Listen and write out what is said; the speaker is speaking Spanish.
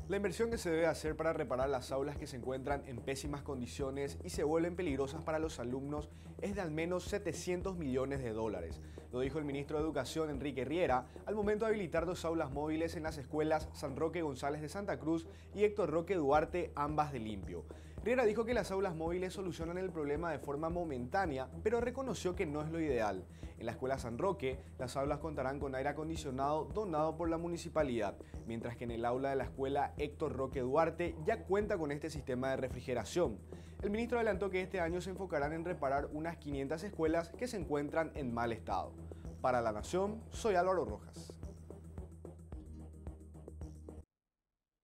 La inversión que se debe hacer para reparar las aulas que se encuentran en pésimas condiciones y se vuelven peligrosas para los alumnos es de al menos 700 millones de dólares. Lo dijo el ministro de Educación, Enrique Riera, al momento de habilitar dos aulas móviles en las escuelas San Roque González de Santa Cruz y Héctor Roque Duarte, ambas de Limpio. Riera dijo que las aulas móviles solucionan el problema de forma momentánea, pero reconoció que no es lo ideal. En la escuela San Roque, las aulas contarán con aire acondicionado donado por la municipalidad, mientras que en el aula de la escuela Héctor Roque Duarte ya cuenta con este sistema de refrigeración. El ministro adelantó que este año se enfocarán en reparar unas 500 escuelas que se encuentran en mal estado. Para La Nación, soy Álvaro Rojas.